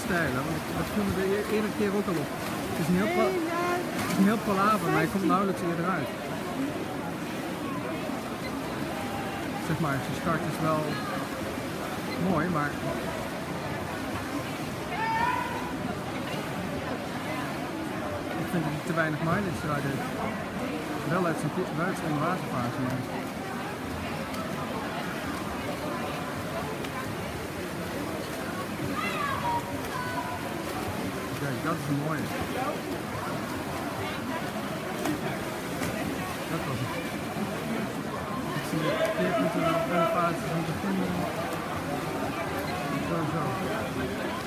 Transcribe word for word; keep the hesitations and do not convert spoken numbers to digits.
stijlen. Want dat viel me de eerder keer ook al op. Het is een heel, het is een heel palaver, maar hij komt nauwelijks eerder uit. Zeg maar, zijn start is wel mooi, maar ik vind dat hij te weinig mileage eruit heeft. Wel uit zijn buitenste onderwaterfase. Maar kijk, dat is een mooie. Dat was het. Ik zie de keerpunten in de fase van het begin. Zo, zo.